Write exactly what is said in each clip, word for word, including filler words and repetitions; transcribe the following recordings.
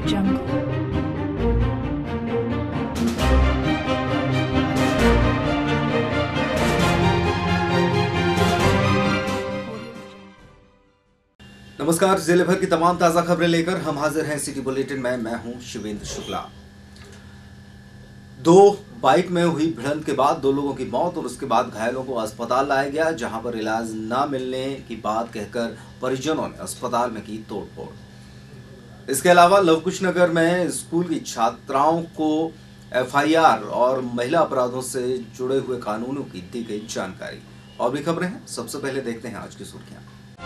jungle. नमस्कार, जिले भर की तमाम ताजा खबरें लेकर हम हाजिर हैं सिटी बुलेटिन में। मैं हूं शिवेंद्र शुक्ला। दो बाइक में हुई भिड़ंत के बाद दो लोगों की मौत और उसके बाद घायलों को अस्पताल लाया गया, जहां पर इलाज न मिलने की बात कहकर परिजनों ने अस्पताल में की तोड़फोड़। इसके अलावा लवकुश नगर में स्कूल की छात्राओं को एफ आई आर और महिला अपराधों से जुड़े हुए कानूनों की दी गई जानकारी। और भी खबरें हैं, सबसे पहले देखते हैं आज की सुर्खियां।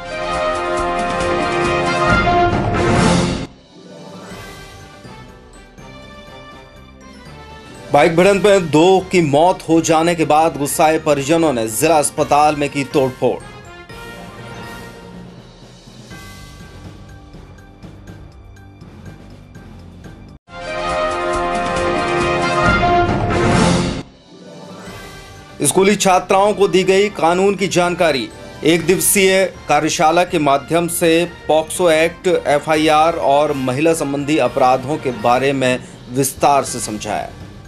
बाइक भिड़ंत में दो की मौत हो जाने के बाद गुस्साए परिजनों ने जिला अस्पताल में की तोड़फोड़। स्कूली छात्राओं को दी गई कानून की जानकारी। एक दिवसीय कार्यशाला के माध्यम से POCSO act, F I R और महिला संबंधी अपराधों के बारे में विस्तार से समझाया।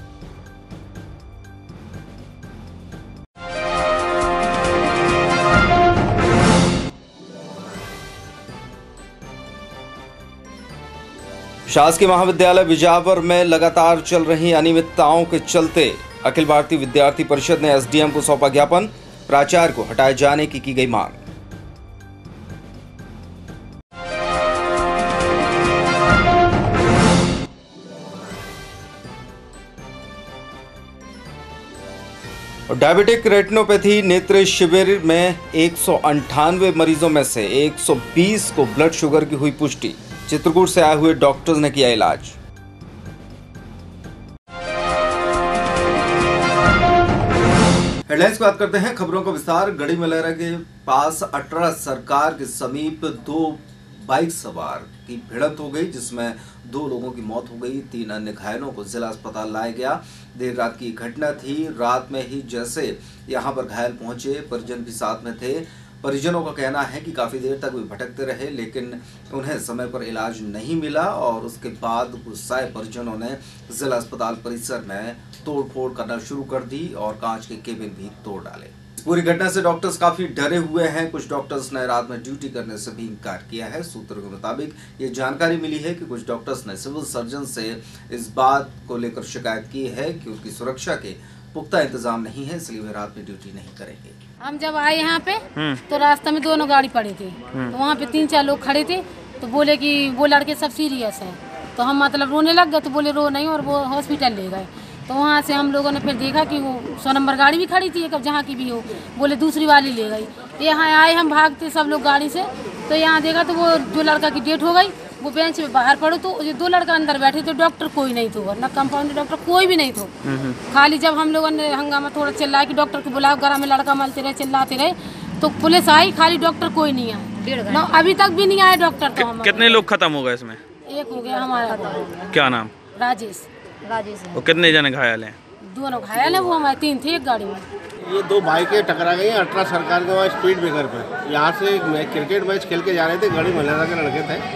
शासकीय महाविद्यालय बिजावर में लगातार चल रही अनियमितताओं के चलते अखिल भारतीय विद्यार्थी परिषद ने एस डी एम को सौंपा ज्ञापन। प्राचार्य को हटाए जाने की की गई मांग। डायबिटिक रेटिनोपैथी नेत्र शिविर में एक सौ अंठानवे मरीजों में से एक सौ बीस को ब्लड शुगर की हुई पुष्टि। चित्रकूट से आए हुए डॉक्टर्स ने किया इलाज। हेडलाइंस बात करते हैं, खबरों का विस्तार। गढ़ी मलहरा के पास अटरा सरकार के समीप दो बाइक सवार की भिड़ंत हो गई, जिसमें दो लोगों की मौत हो गई, तीन अन्य घायलों को जिला अस्पताल लाया गया। देर रात की घटना थी। रात में ही जैसे यहां पर घायल पहुंचे, परिजन भी साथ में थे। परिजनों का कहना है कि काफी देर तक वे भटकते रहे, लेकिन उन्हें समय पर इलाज नहीं मिला और उसके बाद गुस्साए परिजनों ने जिला अस्पताल परिसर में तोड़फोड़ करना शुरू कर दी और कांच के केबिन भी तोड़ डाले। पूरी घटना से डॉक्टर्स काफी डरे हुए हैं। कुछ डॉक्टर्स ने रात में ड्यूटी करने से भी इनकार किया है। सूत्रों के मुताबिक ये जानकारी मिली है कि कुछ डॉक्टर्स ने सिविल सर्जन से इस बात को लेकर शिकायत की है कि उनकी सुरक्षा के पुख्ता इंतजाम नहीं है, इसलिए वे रात में ड्यूटी नहीं करेंगे। हम जब आए यहाँ पे तो रास्ते में दोनों गाड़ी पड़े थे, तो वहाँ पे तीन चार लोग खड़े थे, तो बोले कि वो लड़के सब सीरियस हैं। तो हम मतलब रोने लग गए, तो बोले रो नहीं, और वो हॉस्पिटल ले गए। तो वहाँ से हम लोगों ने फिर देखा कि वो सौ नंबर गाड़ी भी खड़ी थी, कब जहाँ की भी हो, बोले दूसरी वाली ले गई। यहाँ आए हम भागते सब लोग गाड़ी से, तो यहाँ देखा तो वो जो लड़का की डेथ हो गई, वो बेंच पे बाहर पड़ो, तो ये दो लड़का अंदर बैठे, तो डॉक्टर कोई नहीं था, ना कंपाउंडर डॉक्टर कोई भी नहीं था। खाली जब हम लोगों ने हंगामा थोड़ा चिल्लाया कि डॉक्टर को बुलाओ, गरा में लड़का मलते रहे, चिल्लाते रहे, तो पुलिस आई, खाली डॉक्टर कोई नहीं आया। ना अभी तक भी नहीं आया डॉक्टर। तो कि, कितने लोग खत्म हो गए इसमें? एक हो गया हमारा। क्या नाम? राजेश। राजेश। और कितने जने घायल हैं? दोनों घायल है, वो हमारे तीन थे एक गाड़ी में। ये दो बाइकें टकरा गई हैं अटरा सरकार के वहाँ स्पीड ब्रेकर पे। यहाँ से क्रिकेट मैच खेल के जा रहे थे, गढ़ी मलहरा के लड़के थे।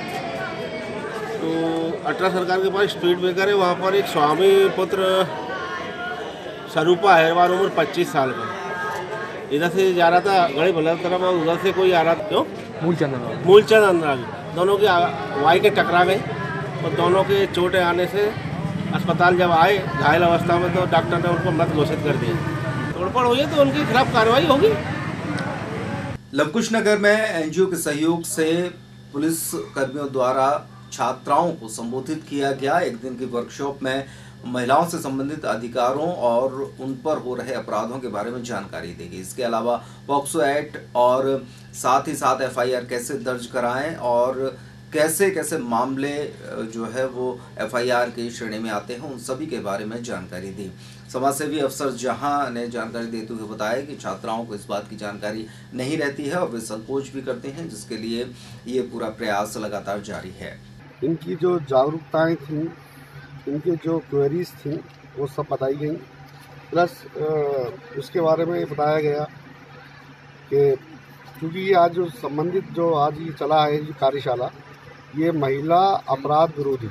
तो अटरा सरकार के पास स्पीड ब्रेकर है, वहाँ पर एक स्वामी पुत्र स्वरूपा हैरवार, उम्र पच्चीस साल का, इधर से जा रहा था गढ़ी मलहरा तरफ, और उधर से कोई आ रहा था। क्यों? मूलचंद मूलचंद अनुराग। दोनों की बाइकें टकरा गई और दोनों के चोटें आने से अस्पताल जब आए घायल अवस्था में, तो डॉक्टर ने उनको मृत घोषित कर दिया। तोड़फोड़ हुई तो उनके खिलाफ कार्रवाई होगी। लवकुश नगर में एन जी ओ के सहयोग से पुलिस कर्मियों द्वारा छात्राओं को संबोधित किया गया। एक दिन की वर्कशॉप में महिलाओं से संबंधित अधिकारों और उन पर हो रहे अपराधों के बारे में जानकारी दी गई। इसके अलावा पॉक्सो एक्ट और साथ ही साथ एफ आई आर कैसे दर्ज कराएं और कैसे कैसे मामले जो है वो एफ आई आर की श्रेणी में आते हैं, उन सभी के बारे में जानकारी दी। समाजसेवी अफसर जहां ने जानकारी देते हुए बताया कि छात्राओं को इस बात की जानकारी नहीं रहती है और वे संकोच भी करते हैं, जिसके लिए ये पूरा प्रयास लगातार जारी है। इनकी जो जागरूकताएं थी, इनकी जो क्वेरीज थी, वो सब बताई गई। प्लस उसके बारे में बताया गया कि क्योंकि ये आज जो संबंधित जो आज ये चला है ये कार्यशाला, ये महिला अपराध विरोधी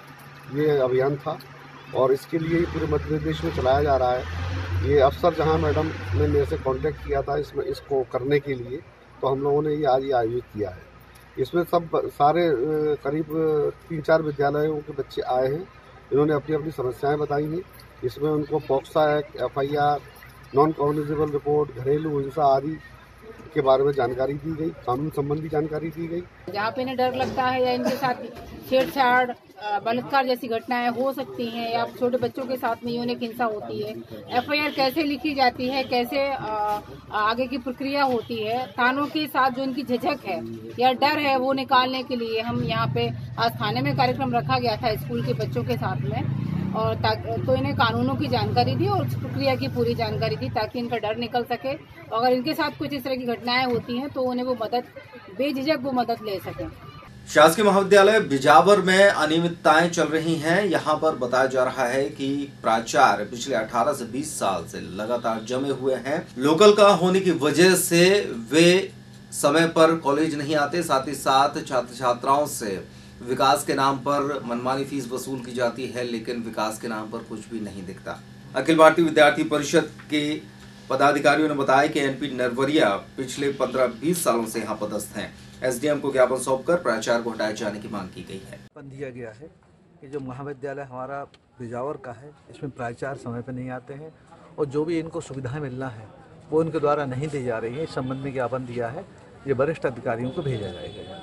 ये अभियान था और इसके लिए ही पूरे मध्य प्रदेश में चलाया जा रहा है। ये अफसर जहां मैडम ने मेरे से कांटेक्ट किया था इसमें इसको करने के लिए, तो हम लोगों ने ये आज ये आयोजित किया है। इसमें सब सारे करीब तीन चार विद्यालयों के बच्चे आए हैं। इन्होंने अपनी अपनी समस्याएं बताई हैं। इसमें उनको POCSO act, F I R, non cognizable report, घरेलू हिंसा आदि के बारे में जानकारी दी गई, कानून संबंधी जानकारी दी गई। जहाँ पे इन्हें डर लगता है या इनके साथ छेड़छाड़, बलात्कार जैसी घटनाएं हो सकती हैं या छोटे बच्चों के साथ में यौन हिंसा होती है, एफ आई आर कैसे लिखी जाती है, कैसे आ, आगे की प्रक्रिया होती है, थानों के साथ जो इनकी झिझक है या डर है वो निकालने के लिए हम यहाँ पे आज थाने में कार्यक्रम रखा गया था स्कूल के बच्चों के साथ में, और तो इन्हें कानूनों की जानकारी दी और उस प्रक्रिया की पूरी जानकारी दी ताकि इनका डर निकल सके। अगर इनके साथ कुछ इस तरह की घटनाएं होती हैं तो उन्हें वो मदद बेझिझक वो मदद ले सकें। शासकीय महाविद्यालय बिजावर में अनियमितताएं चल रही हैं। यहां पर बताया जा रहा है कि प्राचार्य पिछले अठारह से बीस साल से लगातार जमे हुए हैं। लोकल का होने की वजह से वे समय पर कॉलेज नहीं आते, साथ ही साथ छात्र छात्राओं से विकास के नाम पर मनमानी फीस वसूल की जाती है, लेकिन विकास के नाम पर कुछ भी नहीं दिखता। अखिल भारतीय विद्यार्थी परिषद के पदाधिकारियों ने बताया कि एनपी नरवरिया पिछले पंद्रह बीस सालों से यहाँ पदस्थ हैं। एसडीएम को ज्ञापन सौंपकर प्राचार्य को हटाए जाने की मांग की गई है। दिया गया है कि जो महाविद्यालय हमारा बिजावर का है इसमें प्राचार्य समय पर नहीं आते हैं और जो भी इनको सुविधाएं मिलना है वो उनके द्वारा नहीं दी जा रही है। इस संबंध में ज्ञापन दिया है, ये वरिष्ठ अधिकारियों को भेजा जाएगा।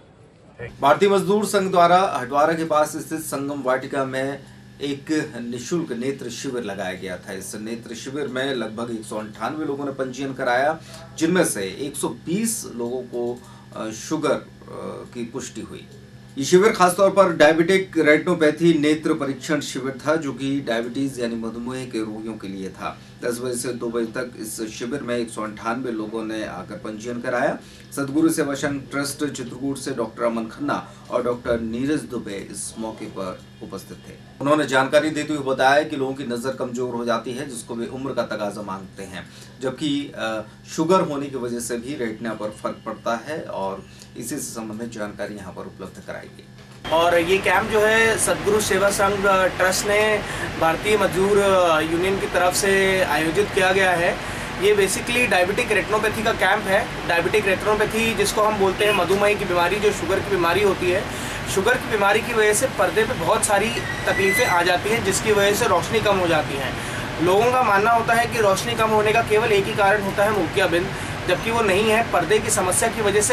भारतीय मजदूर संघ द्वारा हटवारा के पास स्थित संगम वाटिका में एक निशुल्क नेत्र शिविर लगाया गया था। इस नेत्र शिविर में लगभग एक सौ अंठानवे लोगों ने पंजीयन कराया, जिनमें से एक सौ बीस लोगों को शुगर की पुष्टि हुई। ये शिविर खासतौर पर डायबिटिक रेटिनोपैथी नेत्र परीक्षण शिविर था, जो कि डायबिटीज यानी मधुमेह के रोगियों के लिए था। दस बजे से दो बजे तक इस शिविर में एक सौ अंठानवे लोगों ने आकर पंजीयन कराया। सदगुरु सेवा संघ ट्रस्ट चित्रकूट से डॉक्टर अमन खन्ना और डॉक्टर नीरज दुबे इस मौके पर उपस्थित थे। उन्होंने जानकारी देते हुए बताया कि लोगों की नजर कमजोर हो जाती है, जिसको वे उम्र का तकाजा मांगते हैं, जबकि शुगर होने की वजह से भी रेटिना पर फर्क पड़ता है और इसी से संबंधित जानकारी यहाँ पर उपलब्ध कराई गई। और ये कैंप जो है सदगुरु सेवा संघ ट्रस्ट ने भारतीय मजदूर यूनियन की तरफ से आयोजित किया गया है। ये बेसिकली डायबिटिक रेटिनोपैथी का कैंप है। डायबिटिक रेटिनोपैथी जिसको हम बोलते हैं मधुमेह की बीमारी, जो शुगर की बीमारी होती है। शुगर की बीमारी की वजह से पर्दे पे बहुत सारी तकलीफ़ें आ जाती हैं, जिसकी वजह से रोशनी कम हो जाती है। लोगों का मानना होता है कि रोशनी कम होने का केवल एक ही कारण होता है मोतियाबिंद, जबकि वो नहीं है। पर्दे की समस्या की वजह से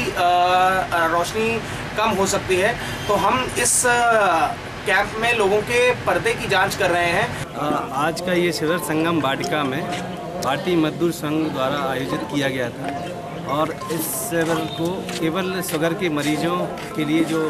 काफ़ी रोशनी कम हो सकती है। तो हम इस कैंप में लोगों के पर्दे की जांच कर रहे हैं। आज का ये शिविर संगम वाटिका में भारतीय मजदूर संघ द्वारा आयोजित किया गया था और इस शिविर को केवल शुगर के मरीजों के लिए जो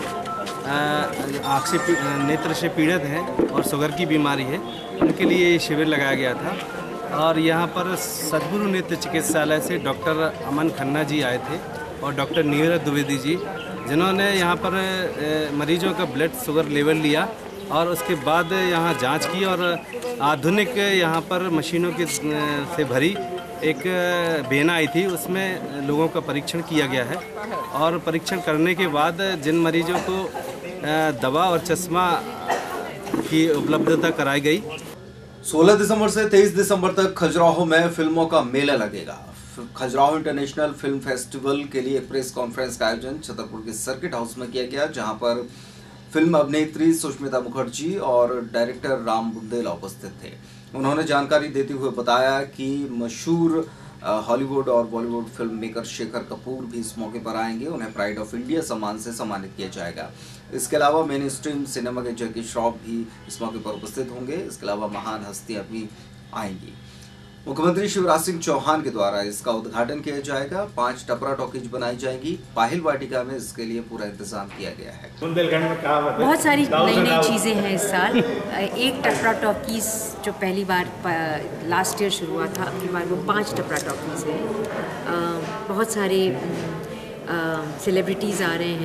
आँख से नेत्र से पीड़ित हैं और शुगर की बीमारी है, उनके लिए ये शिविर लगाया गया था। और यहाँ पर सदगुरु नेत्र चिकित्सालय से डॉक्टर अमन खन्ना जी आए थे और डॉक्टर नीरज द्विवेदी जी, जिन्होंने यहाँ पर मरीजों का ब्लड शुगर लेवल लिया और उसके बाद यहाँ जांच की और आधुनिक यहाँ पर मशीनों के से भरी एक बेना आई थी, उसमें लोगों का परीक्षण किया गया है। और परीक्षण करने के बाद जिन मरीजों को दवा और चश्मा की उपलब्धता कराई गई। सोलह दिसंबर से तेईस दिसंबर तक खजुराहो में फिल्मों का मेला लगेगा। खजुराहो इंटरनेशनल फिल्म फेस्टिवल के लिए एक प्रेस कॉन्फ्रेंस का आयोजन छतरपुर के सर्किट हाउस में किया गया, जहां पर फिल्म अभिनेत्री सुष्मिता मुखर्जी और डायरेक्टर राम बुंदेला उपस्थित थे। उन्होंने जानकारी देते हुए बताया कि मशहूर हॉलीवुड और Bollywood film maker Shekhar Kapur भी इस मौके पर आएंगे। उन्हें प्राइड ऑफ इंडिया सम्मान से सम्मानित किया जाएगा। इसके अलावा मेन स्ट्रीम सिनेमा के जैकी श्रॉफ भी इस मौके पर उपस्थित होंगे। इसके अलावा महान हस्तियां भी आएंगी। मुख्यमंत्री शिवराज सिंह चौहान के द्वारा इसका उद्घाटन किया जाएगा। पांच टपरा टॉकीज बनाई जाएगी। पाहिल वाटिका में इसके लिए पूरा इंतजाम किया गया है। बहुत सारी नई नई चीज़ें हैं इस साल। एक टपरा टॉकीज जो पहली बार लास्ट ईयर शुरू हुआ था, अगली बार वो पांच टपरा टॉकीज है। बहुत सारे सेलिब्रिटीज़ आ रहे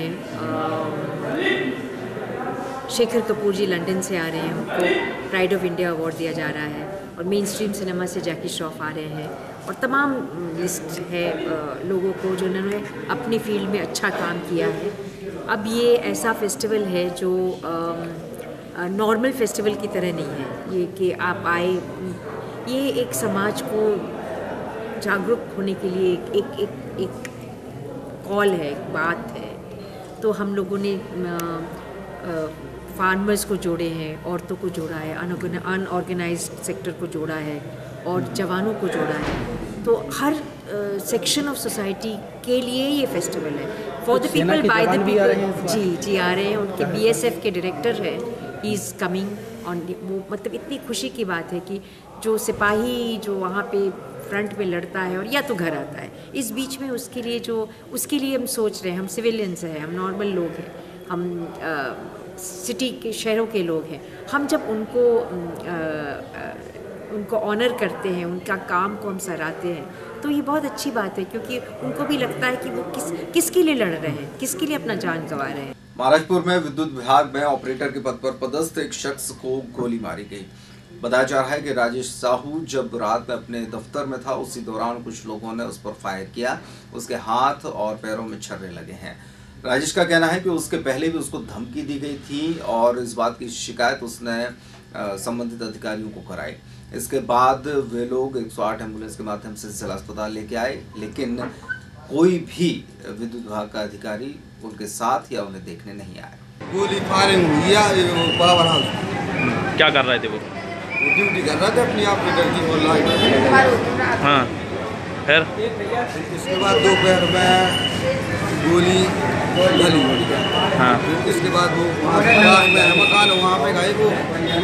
हैं। शेखर कपूर जी लंदन से आ रहे हैं, उनको प्राइड ऑफ इंडिया अवार्ड दिया जा रहा है। और मेन स्ट्रीम सिनेमा से जैकी श्रॉफ आ रहे हैं। और तमाम लिस्ट है लोगों को जिन्होंने अपनी फील्ड में अच्छा काम किया है। अब ये ऐसा फेस्टिवल है जो नॉर्मल फेस्टिवल की तरह नहीं है। ये कि आप आए, ये एक समाज को जागरूक होने के लिए एक एक एक, एक कॉल है, एक बात है। तो हम लोगों ने फार्मर्स को जोड़े हैं, औरतों को जोड़ा है, अनऑर्गेनाइज्ड सेक्टर को जोड़ा है और जवानों को जोड़ा है। तो हर सेक्शन ऑफ सोसाइटी के लिए ये फेस्टिवल है, for the people, by the people. जी जी आ रहे हैं। उनके बीएसएफ के डायरेक्टर है, ही इज़ कमिंग ऑन। वो मतलब इतनी खुशी की बात है कि जो सिपाही जो वहाँ पे फ्रंट पे लड़ता है और या तो घर आता है, इस बीच में उसके लिए जो उसके लिए हम सोच रहे हैं, हम सिविलियंस हैं, हम नॉर्मल लोग हैं, हम आ, सिटी के शहरों के लोग हैं, हम जब उनको आ, आ, उनको ऑनर करते हैं, उनका काम को हम सराहते हैं, तो ये बहुत अच्छी बात है, क्योंकि उनको भी लगता है कि वो किस किसके लिए लड़ रहे हैं, किसके लिए अपना जान गंवा रहे हैं। महाराजपुर में विद्युत विभाग में ऑपरेटर के पद पर पदस्थ एक शख्स को गोली मारी गई। बताया जा रहा है कि राजेश साहू जब रात में अपने दफ्तर में था, उसी दौरान कुछ लोगों ने उस पर फायर किया। उसके हाथ और पैरों में छर्रे लगे हैं। राजेश का कहना है कि उसके पहले भी उसको धमकी दी गई थी और इस बात की शिकायत उसने संबंधित अधिकारियों को कराई। इसके बाद वे लोग एक सौ आठ एम्बुलेंस के माध्यम से जिला अस्पताल लेके आए, लेकिन कोई भी विद्युत विभाग का अधिकारी उनके साथ या उन्हें देखने नहीं आए। गोली फायरिंग हुई है पावर हाउस। क्या कर रहे थे वो? ड्यूटी कर रहा था अपनी ऑपरेटर की ऑनलाइन। हाँ, फिर इसके बाद दोपहर में गोली गली। हाँ, इसके बाद वो वहाँ पास में है मकान, वहाँ पे गए वो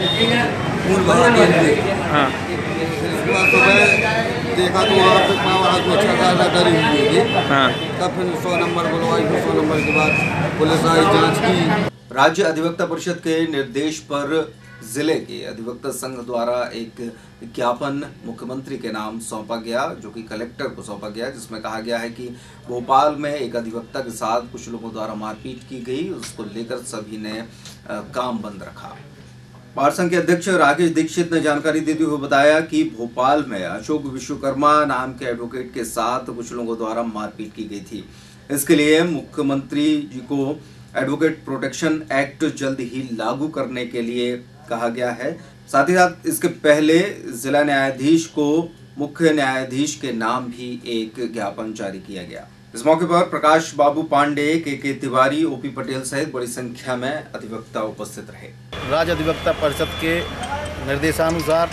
खून बहा के। हाँ, इसके बाद सुबह देखा तो वहाँ पे पावर हाउस में छह डरी हुई थी। हाँ, तब फिर सौ नंबर बुलवाई, फिर सौ नंबर के बाद पुलिस आई, जाँच की। राज्य अधिवक्ता परिषद के निर्देश पर जिले के अधिवक्ता संघ द्वारा एक विज्ञापन मुख्यमंत्री के नाम सौंपा गया, जो कि कलेक्टर को सौंपा गया, जिसमें कहा गया है कि भोपाल में एक अधिवक्ता के साथ कुछ लोगों द्वारा मारपीट की गई। उसको लेकर सभी ने आ, काम बंद रखा। बार संघ के अध्यक्ष राकेश दीक्षित ने जानकारी देते हुए बताया कि भोपाल में अशोक विश्वकर्मा नाम के एडवोकेट के साथ कुछ लोगों द्वारा मारपीट की गई थी। इसके लिए मुख्यमंत्री जी को एडवोकेट प्रोटेक्शन एक्ट जल्द ही लागू करने के लिए कहा गया है। साथ ही साथ इसके पहले जिला न्यायाधीश को मुख्य न्यायाधीश के नाम भी एक ज्ञापन जारी किया गया। इस मौके पर प्रकाश बाबू पांडे, के के तिवारी, ओपी पटेल सहित बड़ी संख्या में अधिवक्ता उपस्थित रहे। राज्य अधिवक्ता परिषद के निर्देशानुसार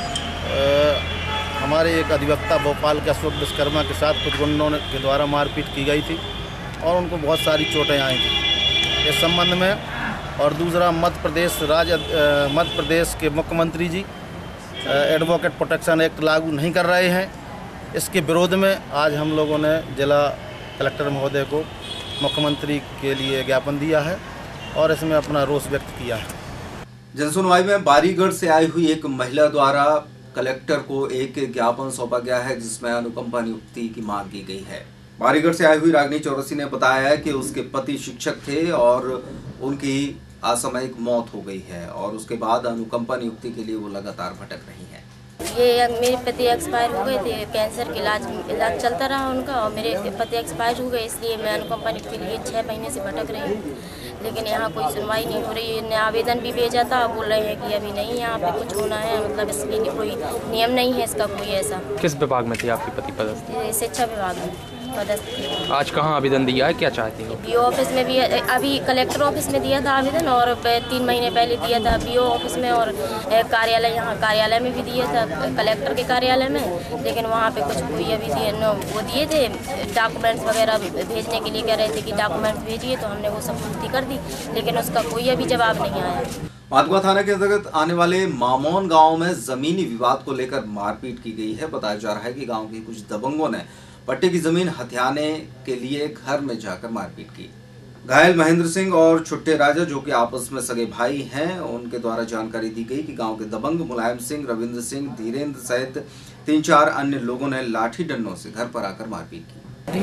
हमारे एक अधिवक्ता भोपाल के अशोक विश्वकर्मा के साथ कुछ गुंडों के द्वारा मारपीट की गई थी और उनको बहुत सारी चोटें आई थी। इस संबंध में और दूसरा मध्य प्रदेश राज्य मध्य प्रदेश के मुख्यमंत्री जी एडवोकेट प्रोटेक्शन एक्ट लागू नहीं कर रहे हैं। इसके विरोध में आज हम लोगों ने जिला कलेक्टर महोदय को मुख्यमंत्री के लिए ज्ञापन दिया है और इसमें अपना रोष व्यक्त किया है। जनसुनवाई में बारीगढ़ से आई हुई एक महिला द्वारा कलेक्टर को एक ज्ञापन सौंपा गया है, जिसमें अनुकंपा नियुक्ति की मांग की गई है। बारीगढ़ से आई हुई रागनी चौरसी ने बताया है कि उसके पति शिक्षक थे और उनकी असामयिक मौत हो गई है और उसके बाद अनुकंपा नियुक्ति के लिए वो लगातार भटक रही हैं। ये मेरे पति एक्सपायर हो गए थे, कैंसर के इलाज इलाज चलता रहा उनका और मेरे पति एक्सपायर हो गए, इसलिए मैं अनुकंपा नियुक्ति के लिए छः महीने से भटक रही हूँ, लेकिन यहाँ कोई सुनवाई नहीं हो रही है। आवेदन भी भेजा था, बोल रहे हैं कि अभी नहीं यहाँ पे कुछ होना है, मतलब इसलिए कोई नियम नहीं है इसका कोई ऐसा। किस विभाग में थे आपके पति पदस्थ? शिक्षा विभाग में पदस्थ। आज कहाँ आवेदन दिया है, क्या चाहती हो? बीओ ऑफिस में भी, अभी कलेक्टर ऑफिस में दिया था आवेदन और तीन महीने पहले दिया था बीओ ऑफिस में और कार्यालय यहाँ कार्यालय में भी दिया था, कलेक्टर के कार्यालय में, लेकिन वहाँ पे कुछ कोई अभी दिए न, वो दिए थे डॉक्यूमेंट्स वगैरह भेजने के लिए, कह रहे थे कि डॉक्यूमेंट्स भेजिए, तो हमने वो सब पूर्ति कर दी, लेकिन उसका कोई अभी जवाब नहीं आया। माधवा थाना के अंतर्गत आने वाले मामोन गांव में जमीनी विवाद को लेकर मारपीट की गई है। बताया जा रहा है कि गांव के कुछ दबंगों ने पट्टे की जमीन हथियाने के लिए घर में जाकर मारपीट की। घायल महेंद्र सिंह और छुट्टे राजा, जो कि आपस में सगे भाई हैं, उनके द्वारा जानकारी दी गई कि गांव के दबंग मुलायम सिंह, रविंद्र सिंह, धीरेन्द्र सहित तीन चार अन्य लोगों ने लाठी डंडों से घर पर आकर मारपीट की।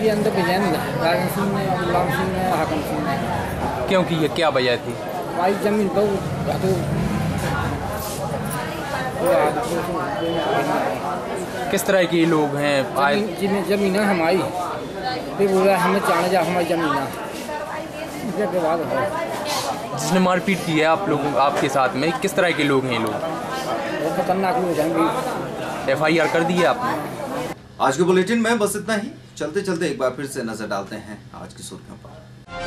क्योंकि ये क्या वजह थी? जमीन किस तरह के लोग हैं? जमीन जमीन है हमारी, बोल रहा हमें जाने जा हमारी जमीन है। घटने के बाद है। जिसने मारपीट की है आप लोगों आपके साथ में, किस तरह के लोग हैं ये लोग? वो खतरनाक लोग हैं। एफ आई आर कर दी है आपने? आज के बुलेटिन में बस इतना ही। चलते चलते एक बार फिर से नजर डालते हैं आज की सुर्खियों पर।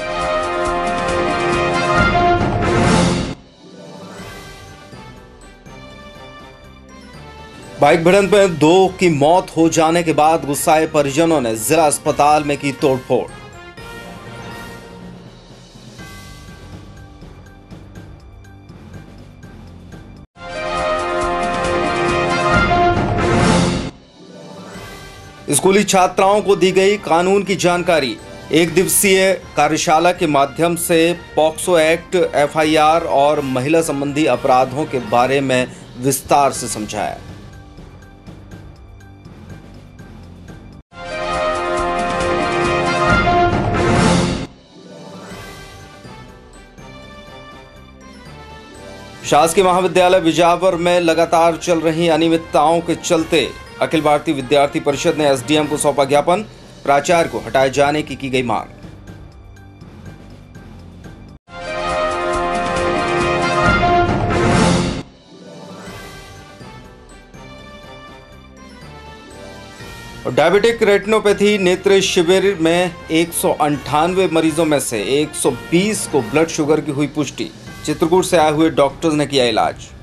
बाइक भिड़ंत में दो की मौत हो जाने के बाद गुस्साए परिजनों ने जिला अस्पताल में की तोड़फोड़। स्कूली छात्राओं को दी गई कानून की जानकारी। एक दिवसीय कार्यशाला के माध्यम से POCSO act, F I R और महिला संबंधी अपराधों के बारे में विस्तार से समझाया। शासकीय महाविद्यालय बिजावर में लगातार चल रही अनियमितताओं के चलते अखिल भारतीय विद्यार्थी परिषद ने एस डी एम को सौंपा ज्ञापन। प्राचार्य को हटाए जाने की की गई मांग। और डायबिटिक रेटिनोपैथी नेत्र शिविर में एक सौ अंठानवे मरीजों में से एक सौ बीस को ब्लड शुगर की हुई पुष्टि। चित्रकूट से आए हुए डॉक्टर्स ने किया इलाज।